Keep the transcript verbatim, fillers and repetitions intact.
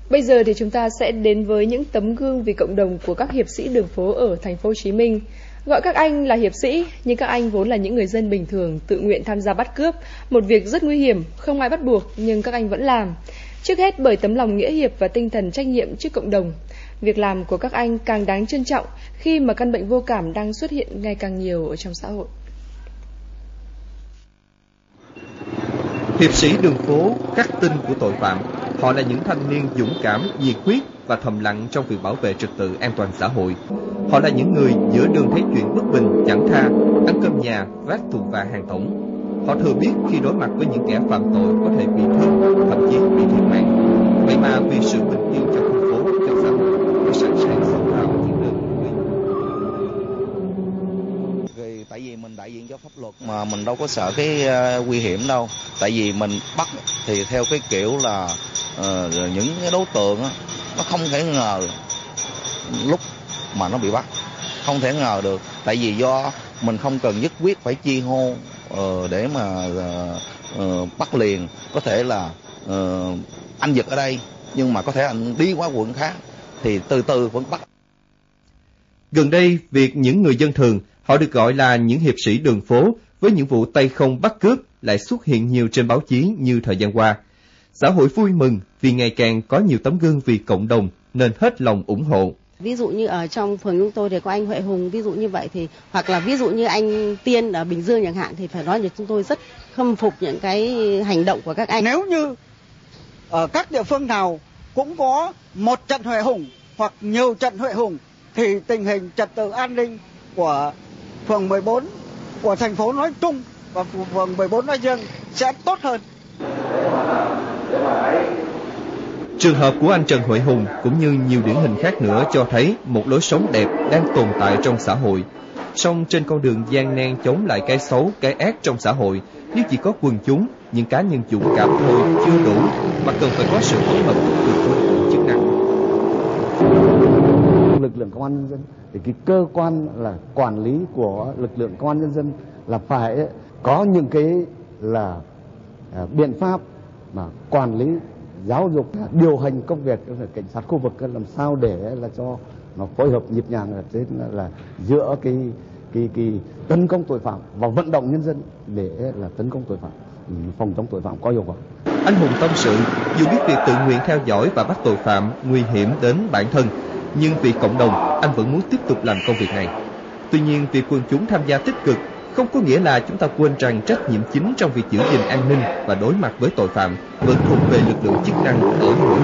Bây giờ thì chúng ta sẽ đến với những tấm gương vì cộng đồng của các hiệp sĩ đường phố ở thành phố Hồ Chí Minh. Gọi các anh là hiệp sĩ, nhưng các anh vốn là những người dân bình thường tự nguyện tham gia bắt cướp, một việc rất nguy hiểm, không ai bắt buộc nhưng các anh vẫn làm. Trước hết bởi tấm lòng nghĩa hiệp và tinh thần trách nhiệm trước cộng đồng. Việc làm của các anh càng đáng trân trọng khi mà căn bệnh vô cảm đang xuất hiện ngày càng nhiều ở trong xã hội. Hiệp sĩ đường phố, khắc tinh của tội phạm. Họ là những thanh niên dũng cảm, nhiệt huyết và thầm lặng trong việc bảo vệ trật tự an toàn xã hội. Họ là những người giữa đường thấy chuyện bất bình chẳng tha, ăn cơm nhà, vác thùng vàng hàng tổng. Họ thừa biết khi đối mặt với những kẻ phạm tội có thể bị thương, thậm chí bị thiệt mạng. Vậy mà vì sự bình yên cho khu phố, cho xã hội, họ sẵn sàng xông vào những đường nguy. Tại vì mình đại diện cho pháp luật mà mình đâu có sợ cái uh, nguy hiểm đâu. Tại vì mình bắt thì theo cái kiểu là uh, những cái đối tượng á, nó không thể ngờ lúc mà nó bị bắt, không thể ngờ được. Tại vì do mình không cần nhất quyết phải chi hô uh, để mà uh, uh, bắt liền. Có thể là uh, anh giật ở đây nhưng mà có thể anh đi qua quận khác thì từ từ vẫn bắt. Gần đây, việc những người dân thường, họ được gọi là những hiệp sĩ đường phố, với những vụ tay không bắt cướp lại xuất hiện nhiều trên báo chí như thời gian qua. Xã hội vui mừng vì ngày càng có nhiều tấm gương vì cộng đồng nên hết lòng ủng hộ. Ví dụ như ở trong phường chúng tôi thì có anh Huệ Hùng, ví dụ như vậy thì hoặc là ví dụ như anh Tiên ở Bình Dương chẳng hạn, thì phải nói là chúng tôi rất khâm phục những cái hành động của các anh. Nếu như ở các địa phương nào cũng có một trận Huệ Hùng hoặc nhiều trận Huệ Hùng thì tình hình trật tự an ninh của phường mười bốn, của thành phố nói chung và phường mười bốn nói riêng sẽ tốt hơn. Trường hợp của anh Trần Huệ Hùng cũng như nhiều điển hình khác nữa cho thấy một lối sống đẹp đang tồn tại trong xã hội. Song trên con đường gian nan chống lại cái xấu, cái ác trong xã hội, nếu chỉ có quần chúng, những cá nhân dũng cảm thôi chưa đủ, mà cần phải có sự phối hợp từ cơ quan chức năng. Lực lượng công an nhân dân thì cái cơ quan là quản lý của lực lượng công an nhân dân là phải có những cái là à, biện pháp mà quản lý, giáo dục, điều hành công việc cảnh sát khu vực làm sao để là cho nó phối hợp nhịp nhàng là, là giữa cái cái cái tấn công tội phạm và vận động nhân dân để là tấn công tội phạm, phòng chống tội phạm có hiệu quả. Anh Hùng tâm sự, dù biết việc tự nguyện theo dõi và bắt tội phạm nguy hiểm đến bản thân, nhưng vì cộng đồng, anh vẫn muốn tiếp tục làm công việc này. Tuy nhiên, việc quần chúng tham gia tích cực không có nghĩa là chúng ta quên rằng trách nhiệm chính trong việc giữ gìn an ninh và đối mặt với tội phạm vẫn thuộc về lực lượng chức năng ở mỗi